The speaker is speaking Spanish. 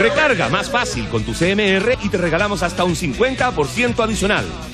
Recarga más fácil con tu CMR y te regalamos hasta un 50% adicional.